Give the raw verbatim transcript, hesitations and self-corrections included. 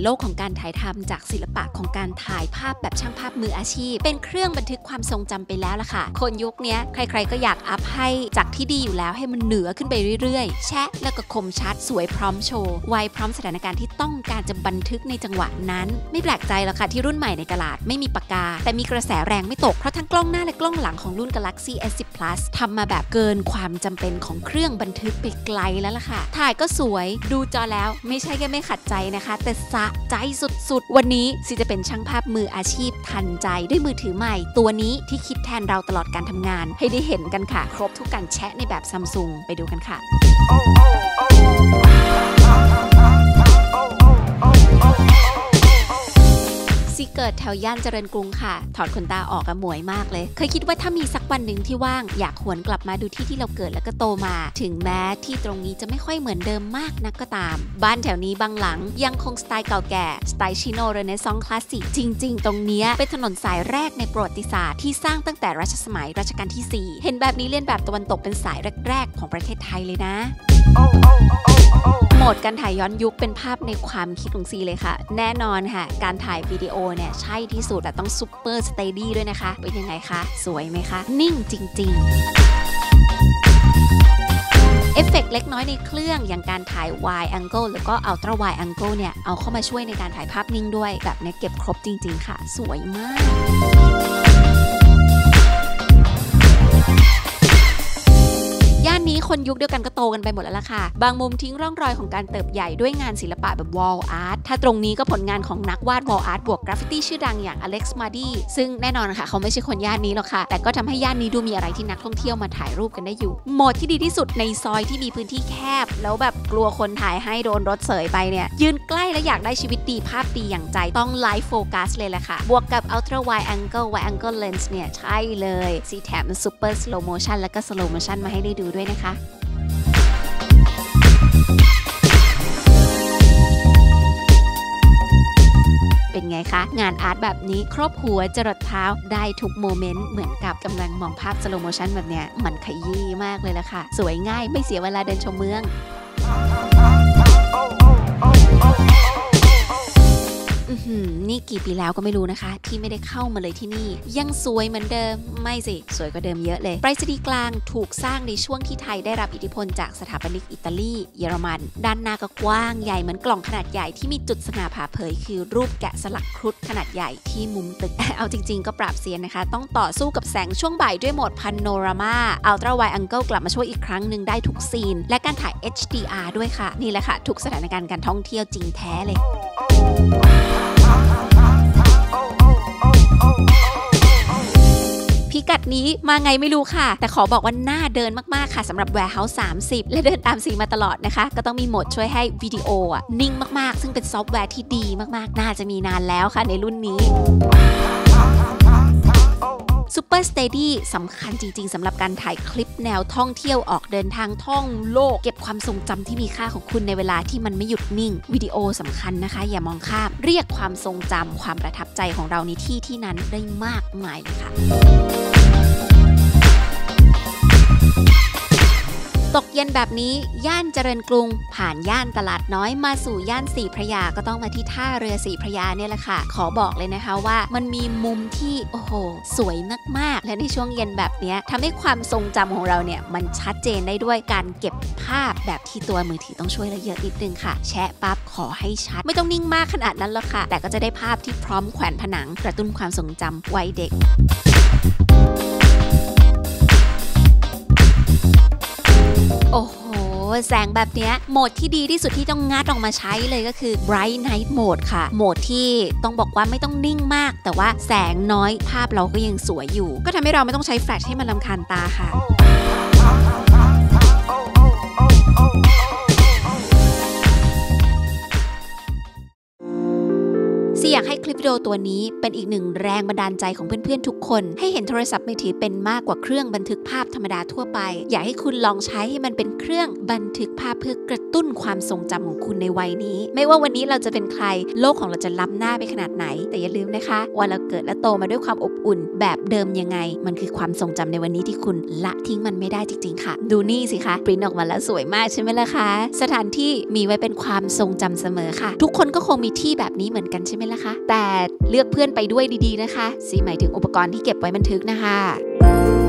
โลกของการถ่ายทำจากศิลปะของการถ่ายภาพแบบช่างภาพมืออาชีพเป็นเครื่องบันทึกความทรงจำไปแล้วล่ะค่ะคนยุคนี้ใครๆก็อยากอัพให้จากที่ดีอยู่แล้วให้มันเหนือขึ้นไปเรื่อยๆแชะแล้วก็คมชัดสวยพร้อมโชว์ไวพร้อมสถานการณ์ที่ต้องการจะบันทึกในจังหวะนั้นไม่แปลกใจหรอกค่ะที่รุ่นใหม่ในตลาดไม่มีปากกาแต่มีกระแสแรงไม่ตกเพราะทั้งกล้องหน้าและกล้องหลังของรุ่น Galaxy เอส สิบ Plus ทำมาแบบเกินความจำเป็นของเครื่องบันทึกไปไกลแล้วล่ะค่ะถ่ายก็สวยดูจอแล้วไม่ใช่แค่ไม่ขัดใจนะคะแต่สะใจสุดๆวันนี้สิจะเป็นช่างภาพมืออาชีพทันใจด้วยมือถือใหม่ตัวนี้ที่คิดแทนเราตลอดการทำงานให้ได้เห็นกันค่ะครบทุกการแชะในแบบ Samsung ไปดูกันค่ะ ซีเกิดแถวย่านเจริญกรุงค่ะถอดขนตาออกกับหมวยมากเลยเคยคิดว่าถ้ามีสักวันหนึ่งที่ว่างอยากหวนกลับมาดูที่ที่เราเกิดแล้วก็โตมาถึงแม้ที่ตรงนี้จะไม่ค่อยเหมือนเดิมมากนักก็ตามบ้านแถวนี้บางหลังยังคงสไตล์เก่าแก่สไตล์ชิโนเรเนซองส์คลาสสิกจริงๆตรงนี้เป็นถนนสายแรกในประวัติศาสตร์ที่สร้างตั้งแต่รัชสมัยรัชกาลที่สี่เห็นแบบนี้เลียนแบบตะวันตกเป็นสายแรกๆของประเทศไทยเลยนะโหมดการถ่ายย้อนยุคเป็นภาพในความคิดของซีเลยค่ะแน่นอนค่ะการถ่ายวิดีโอเนี่ยใช่ที่สุดแต่ต้องซุปเปอร์สเตดี้ด้วยนะคะเป็นยังไงคะสวยไหมคะนิ่งจริงๆเอฟเฟกต์เล็กน้อยในเครื่องอย่างการถ่าย wide angle แล้วก็ ultra wide angle เนี่ยเอาเข้ามาช่วยในการถ่ายภาพนิ่งด้วยแบบนี้เก็บครบจริงๆค่ะสวยมากย่านนี้คนยุคเดียวกันก็โตกันไปหมดแล้วล่ะค่ะบางมุมทิ้งร่องรอยของการเติบใหญ่ด้วยงานศิลปะแบบ wall art ถ้าตรงนี้ก็ผลงานของนักวาด wall art บวกกราฟฟิตี้ชื่อดังอย่างอเล็กซ์มาดีซึ่งแน่นอนค่ะเขาไม่ใช่คนย่านนี้หรอกค่ะแต่ก็ทำให้ย่านนี้ดูมีอะไรที่นักท่องเที่ยวมาถ่ายรูปกันได้อยู่โหมดที่ดีที่สุดในซอยที่มีพื้นที่แคบแล้วแบบกลัวคนถ่ายให้โดนรถเสยไปเนี่ยยืนใกล้และอยากได้ชีวิตดีภาพดีอย่างใจต้องไลฟ์โฟกัสเลยแหละค่ะบวกกับ ultra wide angle wide angle lens เนี่ยใช่เลยสีแถม super slow motion แล้วก็ slow motion มาให้ได้ดูด้วยนะคะเป็นไงคะงานอาร์ตแบบนี้ครบหัวจรดเท้าได้ทุกโมเมนต์เหมือนกับกำลังมองภาพสโลโมชันแบบเนี้ยมันขยี้มากเลยละค่ะสวยง่ายไม่เสียเวลาเดินชมเมืองนี่กี่ปีแล้วก็ไม่รู้นะคะที่ไม่ได้เข้ามาเลยที่นี่ยังสวยเหมือนเดิมไม่สิสวยกว่าเดิมเยอะเลยไปรษณีย์กลางถูกสร้างในช่วงที่ไทยได้รับอิทธิพลจากสถาปนิกอิตาลีเยอรมันด้านหน้าก็กว้างใหญ่เหมือนกล่องขนาดใหญ่ที่มีจุดสง่าผ่าเผยคือรูปแกะสลักครุฑขนาดใหญ่ที่มุมตึก เอาจริงๆก็ปราบเซียนนะคะต้องต่อสู้กับแสงช่วงบ่ายด้วยโหมดพาโนรามาอัลตร้าไวด์แองเกิลกลับมาช่วยอีกครั้งหนึ่งได้ทุกซีนและการถ่าย เอช ดี อาร์ ด้วยค่ะนี่แหละค่ะทุกสถานการณ์การท่องเที่ยวจริงแท้เลยพิกัดนี้มาไงไม่รู้ค่ะแต่ขอบอกว่าน่าเดินมากๆค่ะสำหรับ Warehouse สามสิบและเดินตามซีมาตลอดนะคะก็ต้องมีโหมดช่วยให้วิดีโออ่ะนิ่งมากๆซึ่งเป็นซอฟต์แวร์ที่ดีมากๆน่าจะมีนานแล้วค่ะในรุ่นนี้ Super Steady สำคัญจริงๆสำหรับการถ่ายคลิปแนวท่องเที่ยวออกเดินทางท่องโลกเก็บความทรงจำที่มีค่าของคุณในเวลาที่มันไม่หยุดนิ่งวิดีโอสำคัญนะคะอย่ามองข้ามเรียกความทรงจำความประทับใจของเราในที่ที่นั้นได้มากมายเลยค่ะตกเย็นแบบนี้ย่านเจริญกรุงผ่านย่านตลาดน้อยมาสู่ย่านสีพระยาก็ต้องมาที่ท่าเรือสีพระยาเนี่ยแหละค่ะขอบอกเลยนะคะว่ามันมีมุมที่โอ้โหสวยมากๆและในช่วงเย็นแบบนี้ทำให้ความทรงจำของเราเนี่ยมันชัดเจนได้ด้วยการเก็บภาพแบบที่ตัวมือถือต้องช่วยเราเยอะนิดนึงค่ะแชะปั๊บขอให้ชัดไม่ต้องนิ่งมากขนาดนั้นหรอกค่ะแต่ก็จะได้ภาพที่พร้อมแขวนผนังกระตุ้นความทรงจำวัยเด็กโอ้โหแสงแบบนี้โหมดที่ดีที่สุดที่ต้องงัดออกมาใช้เลยก็คือ Bright Night Mode ค่ะโหมดที่ต้องบอกว่าไม่ต้องนิ่งมากแต่ว่าแสงน้อยภาพเราก็ยังสวยอยู่ก็ทำให้เราไม่ต้องใช้แฟลชให้มันรำคาญตาค่ะซีอยากให้คลิปวิดีโอตัวนี้เป็นอีกหนึ่งแรงบันดาลใจของเพื่อนๆทุกคนให้เห็นโทรศัพท์มือถือเป็นมากกว่าเครื่องบันทึกภาพธรรมดาทั่วไปอยากให้คุณลองใช้ให้มันเป็นเครื่องบันทึกภาพเพื่อกระตุ้นความทรงจำของคุณในวัยนี้ไม่ว่าวันนี้เราจะเป็นใครโลกของเราจะล้ำหน้าไปขนาดไหนแต่อย่าลืมนะคะว่าเราเกิดและโตมาด้วยความอบอุ่นแบบเดิมยังไงมันคือความทรงจำในวันนี้ที่คุณละทิ้งมันไม่ได้จริงๆค่ะดูนี่สิคะปริ้นออกมาแล้วสวยมากใช่ไหมล่ะคะสถานที่มีไว้เป็นความทรงจำเสมอค่ะทุกคนก็คงมีที่แบบนี้เหมือนกันใช่ไหมล่ะคะแต่เลือกเพื่อนไปด้วยดีๆนะคะซีหมายถึงอุปกรณ์ที่เก็บไว้บันทึกนะคะ